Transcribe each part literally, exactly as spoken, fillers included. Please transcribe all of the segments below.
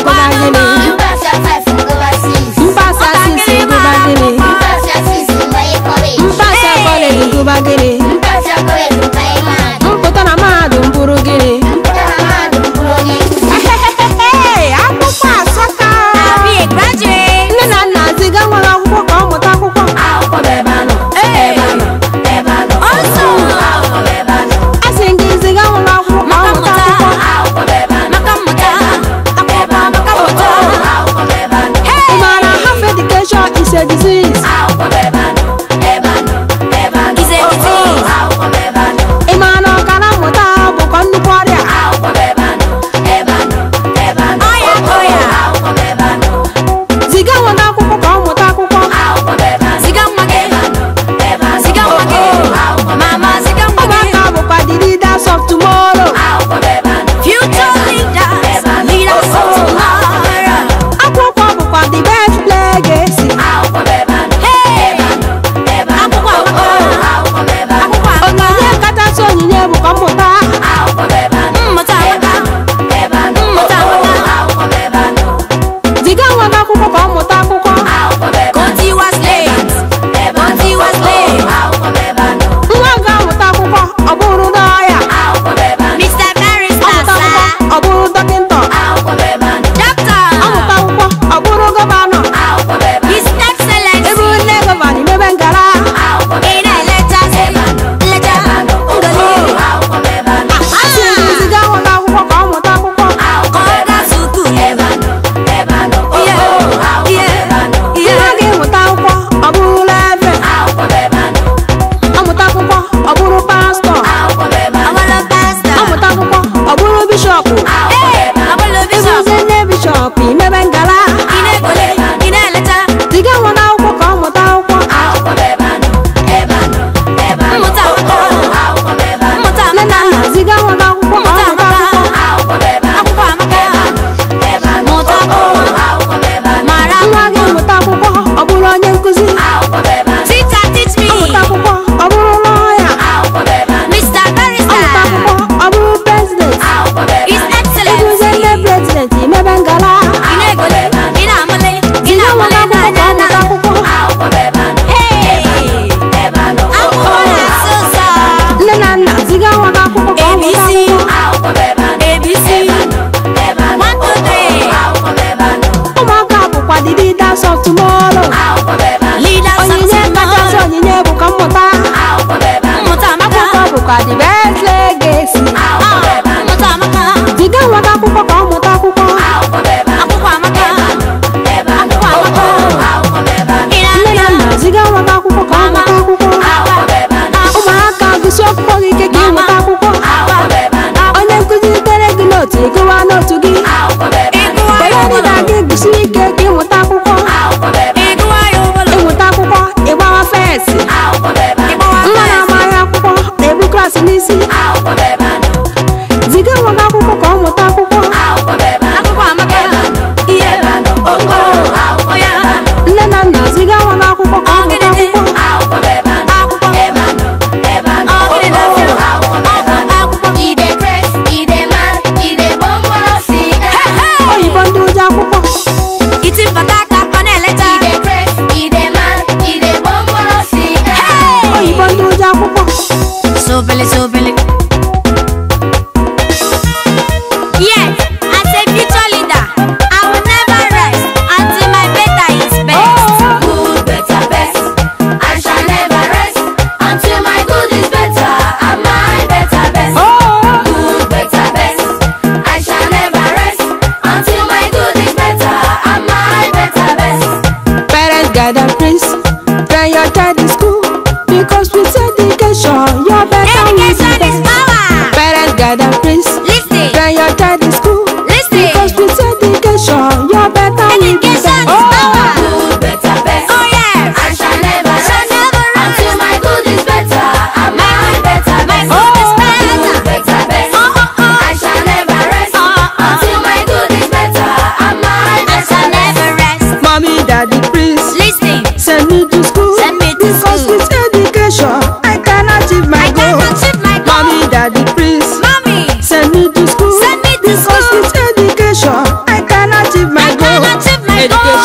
Until my good is better.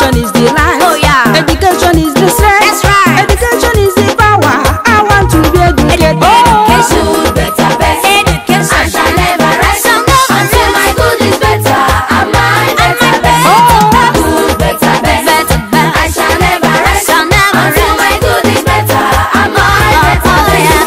Education is the life. Oh yeah. Education is the strength. That's right. Education is the power. I want to be educated. Education, better best. Education, I shall never rest until my good is better and my better best. Good, better best. Better best. I shall never rest until my good is better and my better best.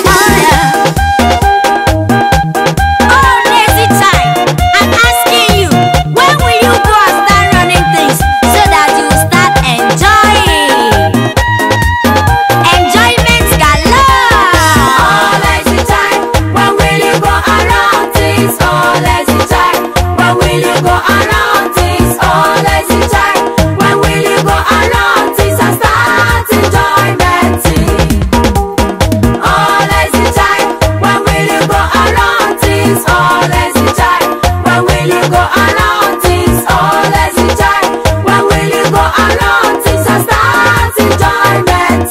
Oh, lazy time. I'm asking you, when will you go and start running things so that you start enjoying? Enjoyment galore. All lazy time. When will you go around things? All lazy time. When will you go around things? All lazy time. When will you go around things and start enjoyment? All lazy time. When will you go around things? All lazy time. When will you go around things? All lazy time. When will you go around things and start enjoyment?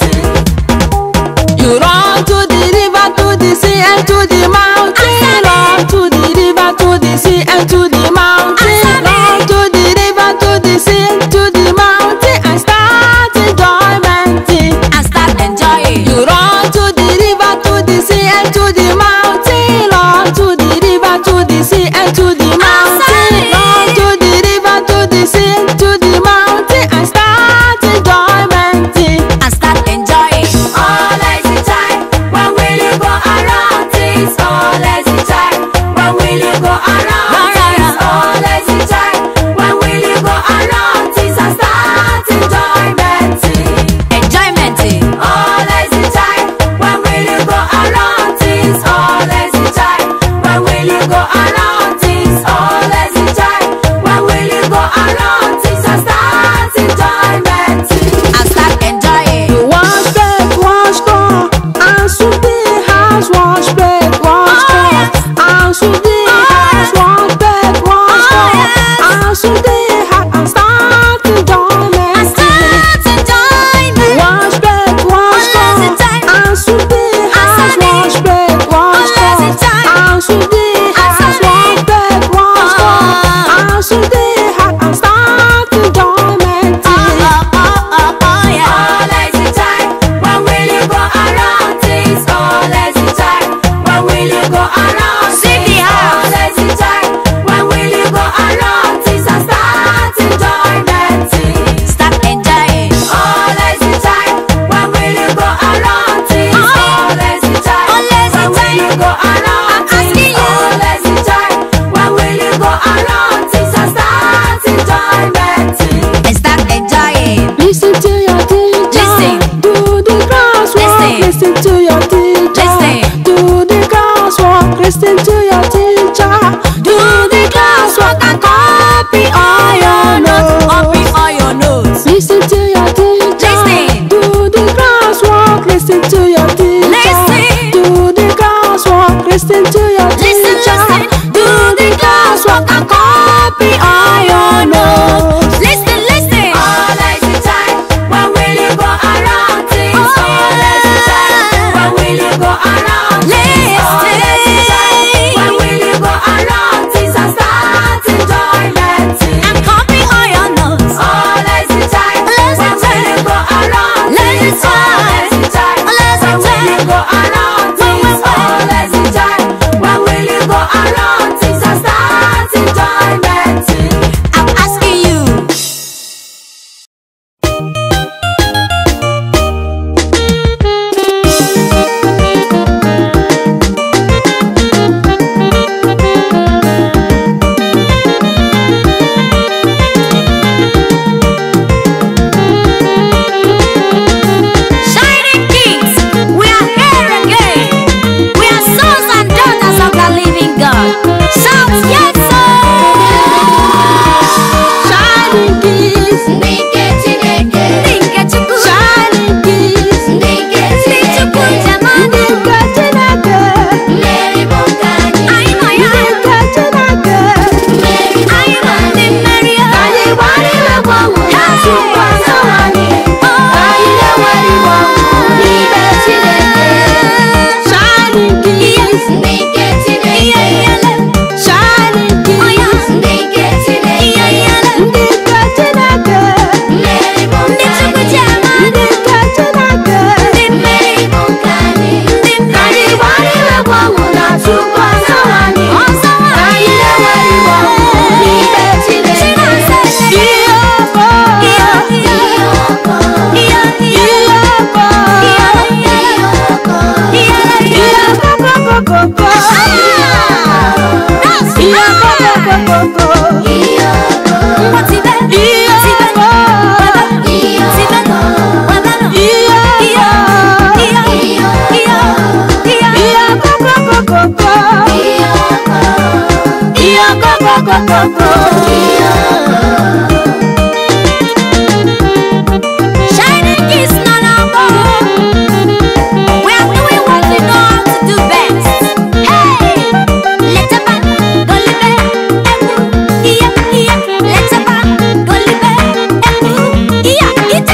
You run to the river, to the sea, and to the mountain. Run to the river, to the sea, and to the mountain. Run to the river, to the sea, to the mountain, and start enjoyment. And start enjoying. You run to the river, to the sea, and to the mountain. Run to the river, to the sea, and to the mountain. Run to the river, to the sea, to the mountain, and start enjoyment. And start enjoying. All lazy time. When will you go around things? All lazy time. When will you go around things? All lazy time. When will you go around things and start enjoyment? Enjoyment. All lazy time. When will you go around things? All lazy time. When will you go around things? All lazy time. When will you go around things and start enjoyment? And start enjoying. You wash plate, wash car, and sweep the house. Wash plate, wash car, and sweep the house. Wash plate, wash car, and sweep the house, and start enjoyment. And start enjoyment. Wash plate, wash car, and sweep the house. Wash plate, wash car, and sweep the house. Wash plate, wash car, and sweep the house, and start enjoyment. Oh, oh, oh, oh, yeah. All lazy time. When will you go around things? All lazy time. When will you go around things? All lazy time. When will you go around things and start enjoyment? Start enjoying. All lazy time. When will you go around things? All lazy time. All lazy time. When will you go around things? All lazy time. When will you go around things and start enjoyment? And start enjoying. Listen to your teacher. Listen. Do the crosswalk. Listen. Listen to your teacher. Listen. Do the crosswalk. Listen to your teacher. Do the classwork and copy all your notes. Copy all your notes. Listen to your teacher. Listen. Do the crosswalk. Listen to your teacher. Listen. Do the crosswalk. Listen to your Listen, teacher. listen. Do the classwork and copy all your notes. Listen, listen. All lazy time. When will you go around things? All lazy time. When will you go around things? All lazy time. When will you go around things and start enjoyment? And copy all your notes. All lazy time. When will you go around things? All lazy time. When will you go around things? All lazy time. When will you go around things and start enjoyment? I'm asking you. Shining kings, we are here again. We are sons and daughters of the living God. Shout yes, sir. Shining keys. Nike Chineke, Nike Chukwu, Shining keys. Nike Chukwu Jamani, Nika Chineke. Mary Bokani, anyị nọ ya, Nika Chineke. Mary, anyị nọ ndị mmeri ya. Anyị gbara iwe gbanwe na tupu ọzọ anyị. Anyị na-enwere iwe ọgwụ n'ime Chineke. Shining keys. Nike Chineke, Shining keys. Nike Chineke, Nika Chineke. Shining is not our goal. We are doing what we know how to do best. Hey, let's go live yeah, yeah. Let's go live yeah, it's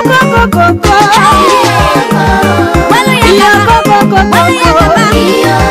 Well, yeah,